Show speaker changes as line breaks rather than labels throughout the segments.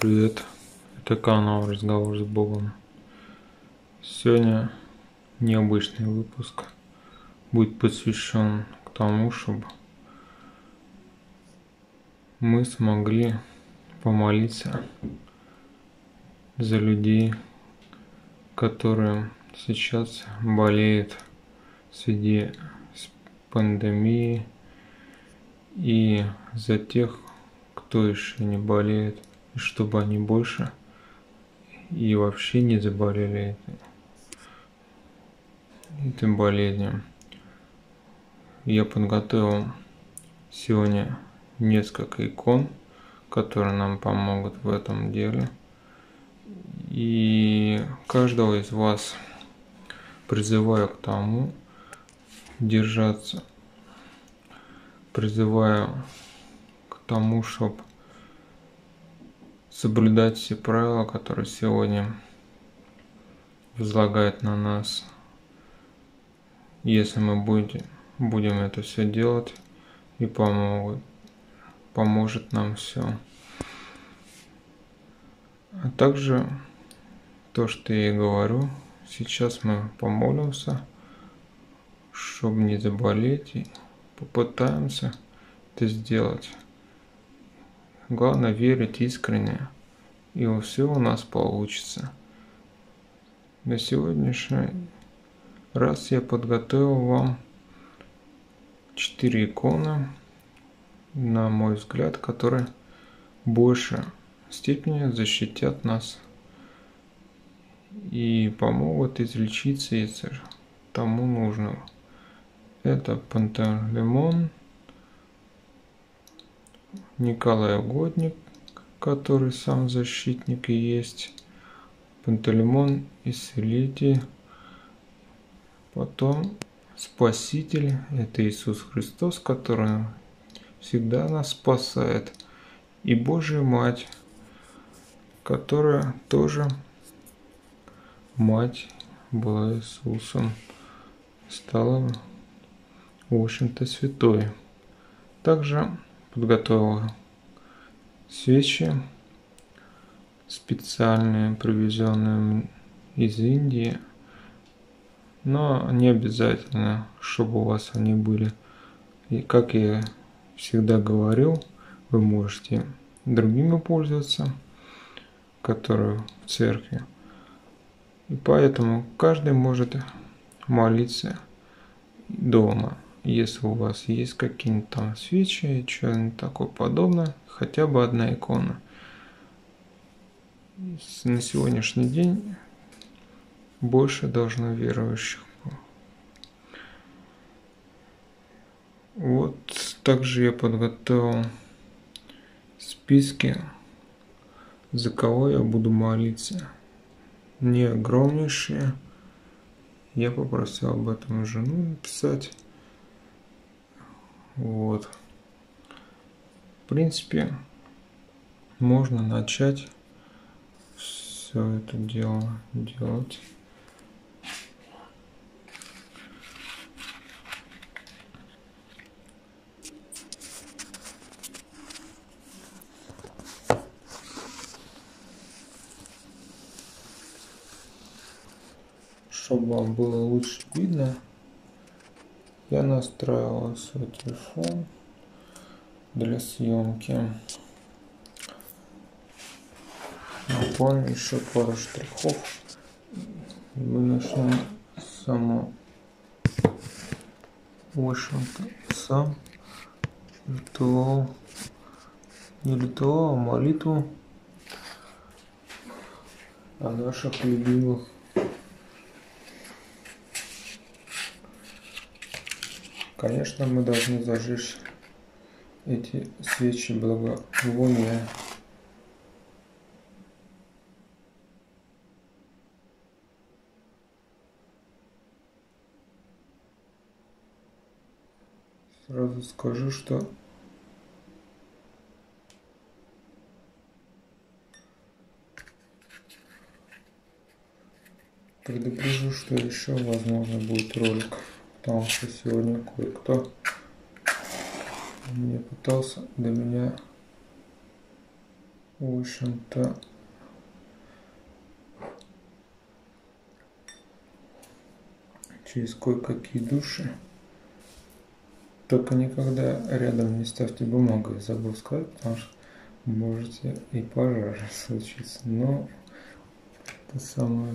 привет! Это канал Разговор с Богом. Сегодня необычный выпуск будет посвящен к тому, чтобы мы смогли помолиться за людей, которые сейчас болеют в связи с пандемией, и за тех, кто еще не болеет, и чтобы они больше и вообще не заболели этой болезнью. Я подготовил сегодня несколько икон, которые нам помогут в этом деле. И каждого из вас призываю к тому держаться, призываю к тому, чтобы соблюдать все правила, которые сегодня возлагает на нас. Если мы будем это все делать, и поможет нам все. А также то, что я и говорю, сейчас мы помолимся, чтобы не заболеть, и попытаемся это сделать. Главное верить искренне, и все у нас получится. На сегодняшний раз я подготовил вам 4 иконы, на мой взгляд, которые в большей степени защитят нас и помогут излечиться, если тому нужно. Это Пантелеймон, Николай Угодник, который сам защитник и есть, Пантелеймон Исцелитель, потом Спаситель, это Иисус Христос, который всегда нас спасает, и Божья Мать, которая тоже Мать была Иисусом, стала, в общем-то, святой. Также подготовил свечи специальные, привезенные из Индии, но не обязательно, чтобы у вас они были. И как я всегда говорил, вы можете другими пользоваться, которые в церкви. И поэтому каждый может молиться дома. Если у вас есть какие-нибудь там свечи и что-нибудь такое подобное, хотя бы одна икона. На сегодняшний день больше должно верующих. Вот также я подготовил списки, за кого я буду молиться. Не огромнейшие. Я попросил об этом жену написать. Вот. В принципе, можно начать все это дело делать. Чтобы вам было лучше видно, я настраивал свой телефон для съемки. Буквально еще пару штрихов. Мы начнем само, в общем-то, сам ритуал, не ритуал, а молитву о наших любимых. Конечно, мы должны зажечь эти свечи благовония. Сразу скажу, что предупрежу, что еще возможно будет ролик, потому что сегодня кое-кто не пытался до меня в общем-то, через кое-какие души. Только никогда рядом не ставьте бумагу, я забыл сказать, потому что можете и пожар случиться. Но это самое...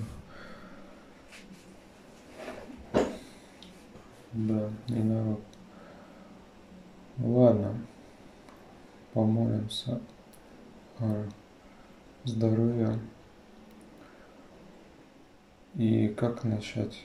Да, не народ. Ладно, помолимся о здоровье. И как начать?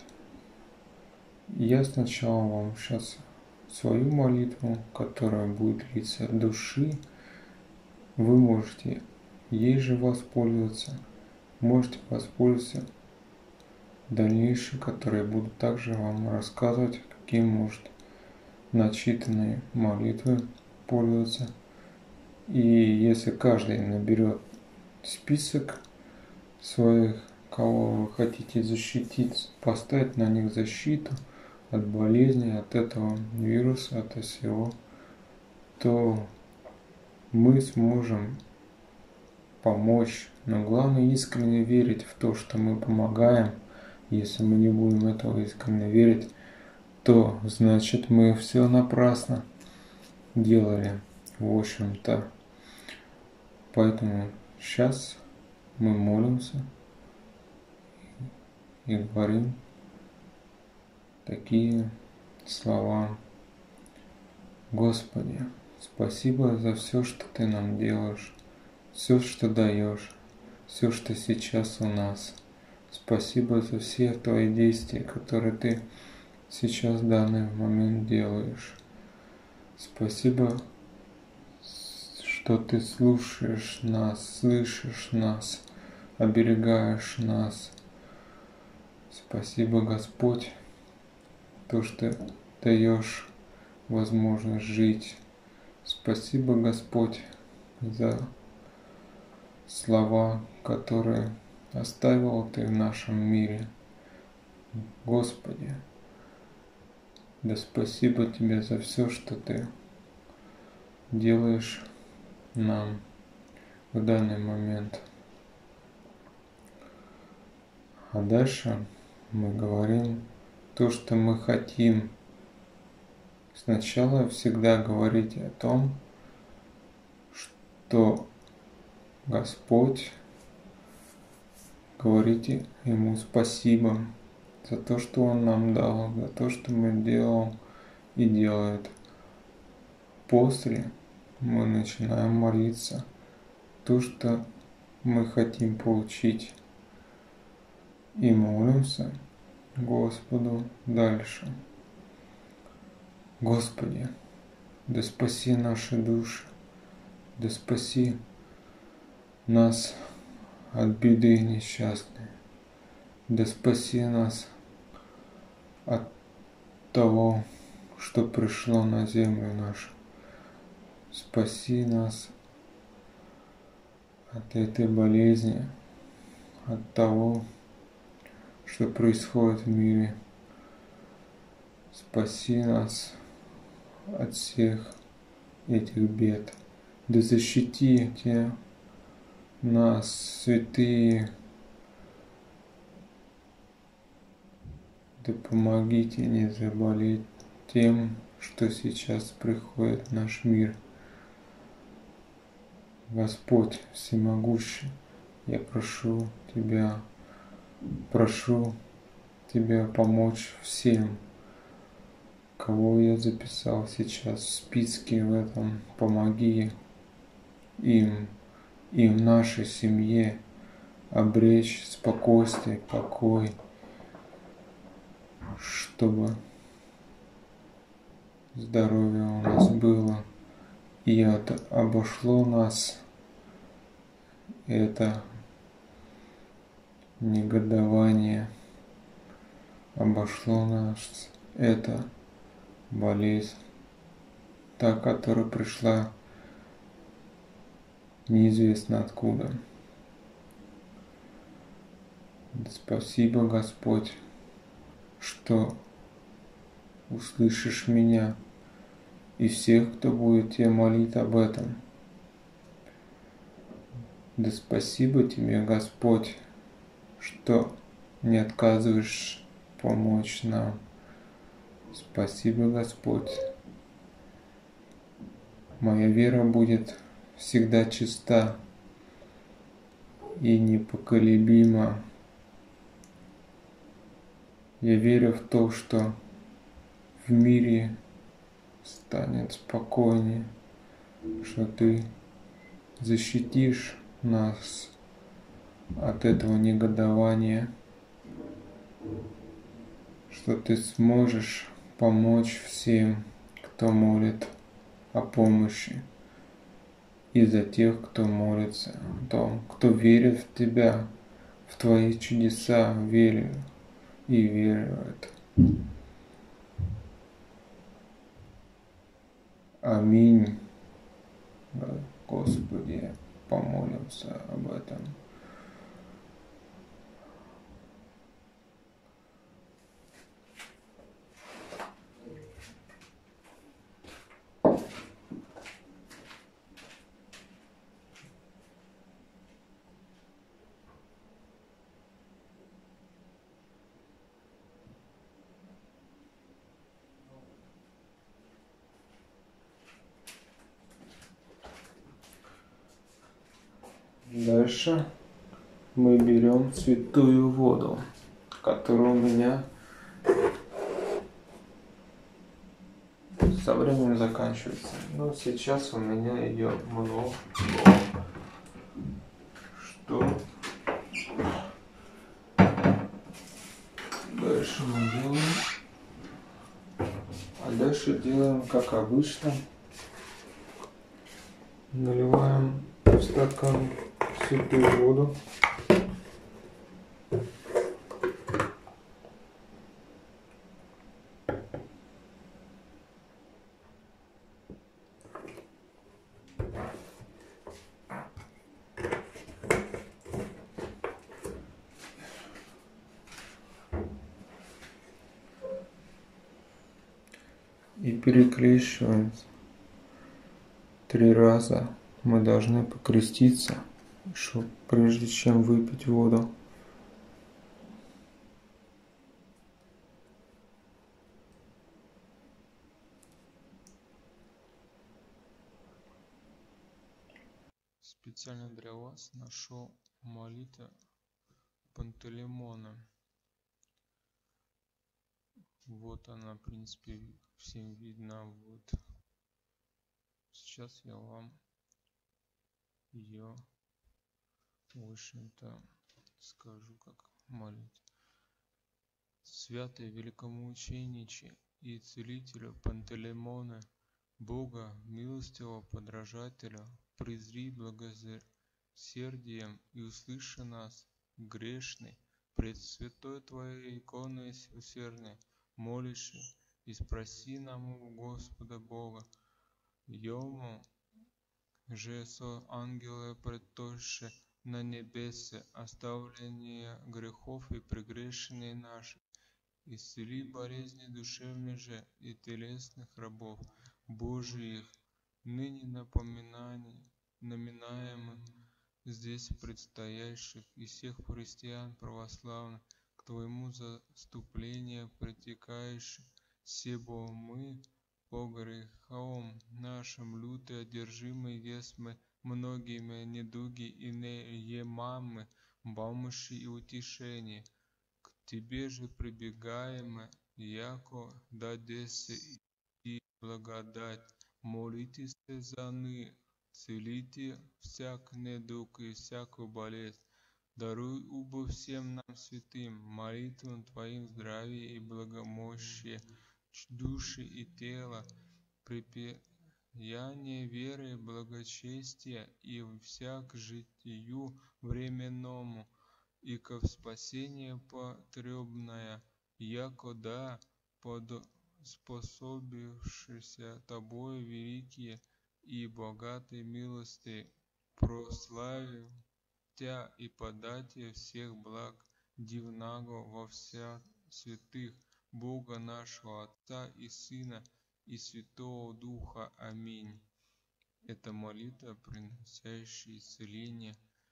Я сначала вам сейчас свою молитву, которая будет литься от души. Вы можете ей же воспользоваться. Можете воспользоваться дальнейшие, которые буду также вам рассказывать, какие может начитанные молитвы пользоваться. И если каждый наберет список своих, кого вы хотите защитить, поставить на них защиту от болезни, от этого вируса, от всего, то мы сможем помочь. Но главное искренне верить в то, что мы помогаем. Если мы не будем этого искренне верить, то значит мы все напрасно делали, в общем-то. Поэтому сейчас мы молимся и говорим такие слова. Господи, спасибо за все, что Ты нам делаешь, все, что даешь, все, что сейчас у нас. Спасибо за все Твои действия, которые Ты сейчас в данный момент делаешь. Спасибо, что Ты слушаешь нас, слышишь нас, оберегаешь нас. Спасибо, Господь, то, что даешь возможность жить. Спасибо, Господь, за слова, которые оставил Ты в нашем мире. Господи, да спасибо Тебе за все, что Ты делаешь нам в данный момент. А дальше мы говорим то, что мы хотим. Сначала всегда говорите о том, что Господь, говорите Ему спасибо за то, что Он нам дал, за то, что мы делаем и делает. После мы начинаем молиться то, что мы хотим получить. И молимся Господу дальше. Господи, да спаси наши души, да спаси нас от беды несчастной, да спаси нас от того, что пришло на землю нашу. Спаси нас от этой болезни, от того, что происходит в мире. Спаси нас от всех этих бед. Да защитите нас, святые, да помогите не заболеть тем, что сейчас приходит в наш мир. Господь всемогущий, я прошу Тебя помочь всем, кого я записал сейчас в списке в этом. Помоги им и в нашей семье обречь спокойствие, покой, чтобы здоровье у нас было, и обошло нас это негодование, обошло нас это болезнь, та, которая пришла неизвестно откуда. Спасибо, Господь, что услышишь меня и всех, кто будет Тебя молить об этом. Да спасибо тебе, Господь, что не отказываешь помочь нам. Спасибо, Господь. Моя вера будет всегда чиста и непоколебима. Я верю в то, что в мире станет спокойнее, что Ты защитишь нас от этого негодования, что Ты сможешь помочь всем, кто молит о помощи, и за тех, кто молится о том, кто верит в Тебя, в Твои чудеса, верю и верует. Аминь. Господи, помолимся об этом. Дальше мы берем святую воду, которая у меня со временем заканчивается. Но сейчас у меня ее много. Что дальше мы делаем? А дальше делаем как обычно. Наливаем в стакан святую воду. И перекрещиваем 3 раза. Мы должны покреститься, прежде чем выпить воду. Специально для вас нашел молитву Пантелеймона. Вот она, в принципе, всем видна. Вот. Сейчас я вам ее, в общем-то, скажу, как молить. Святый великомучениче и целителю Пантелеймоне, Бога, милостивого подражателя, презри благосердием и услыши нас, грешный, пред святой Твоей иконой усердной, молишь и спроси нам у Господа Бога, Йому же со ангелы предтоше на небесе оставление грехов и прегрешений наших, исцели болезни душевных же и телесных рабов Божиих, ныне наминаемых здесь предстоящих и всех христиан православных к Твоему заступлению притекающих, себо мы по грехам нашим люто одержимы есмы многими недуги и не емамы помощи и утешения. К Тебе же прибегаем, яко дадесе и благодать. Молитесь за ны, целите всяк недуг и всякую болезнь. Даруй убо всем нам святым, молитвам Твоим здравие и благомощие, души и тела, припеяние веры, благочестия и всяк житию временному, и ко спасению потребная, яко да способившися Тобою великие и богатые милости, прославив Тя и податие всех благ дивного во вся святых Бога нашего Отца и Сына и Святого Духа. Аминь. Это молитва, приносящая исцеление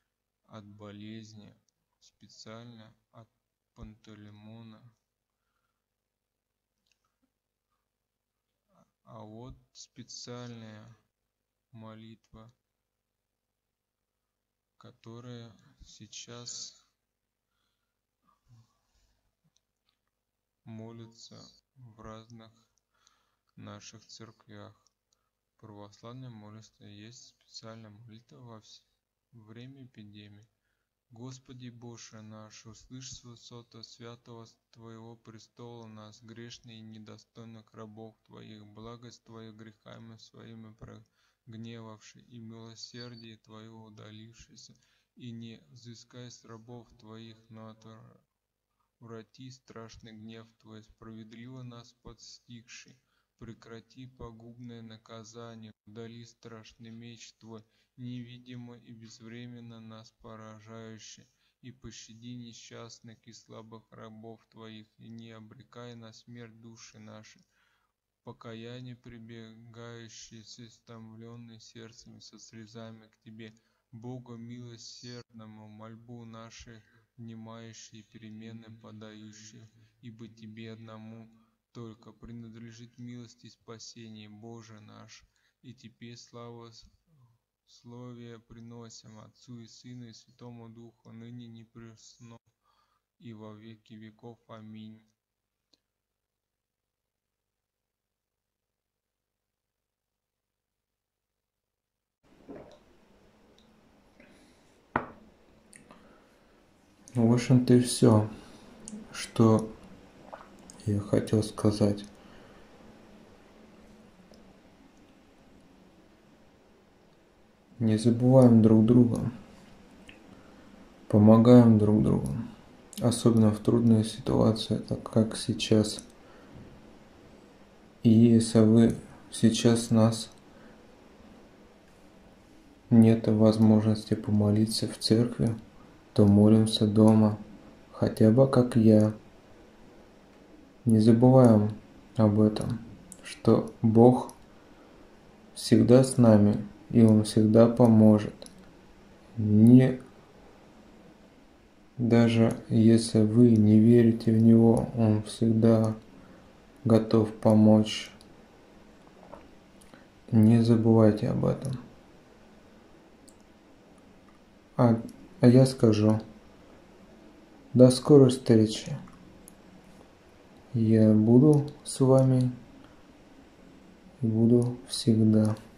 от болезни, специально от Пантелеймона. А вот специальная молитва, которая сейчас молится в разных наших церквях. В православной молитве есть специальная молитва во время эпидемии. Господи Боже наш, услышь с высоты святого Твоего престола нас, грешные и недостойных рабов Твоих, благость Твою грехами своими прогневавший, и милосердие Твое удалившееся, и не взыскай с рабов Твоих, но отврати страшный гнев Твой, справедливо нас подстигший, прекрати пагубное наказание, удали страшный меч Твой, невидимо и безвременно нас поражающий, и пощади несчастных и слабых рабов Твоих, и не обрекай на смерть души наши, покаяние прибегающие с истомленным сердцем, со слезами к Тебе, Богу милосердному, мольбу наших внимающие, перемены подающие, ибо Тебе одному только принадлежит милость и спасение, Боже наш, и Тебе славу Словие приносим Отцу и Сыну и Святому Духу, ныне непресно и во веки веков. Аминь. В общем-то и все, что я хотел сказать. Не забываем друг друга, помогаем друг другу, особенно в трудные ситуации, так как сейчас. И если вы сейчас нас нет возможности помолиться в церкви, то молимся дома, хотя бы как я. Не забываем об этом, что Бог всегда с нами, и Он всегда поможет. Даже если вы не верите в Него, Он всегда готов помочь. Не забывайте об этом. А я скажу, до скорой встречи. Я буду с вами и буду всегда.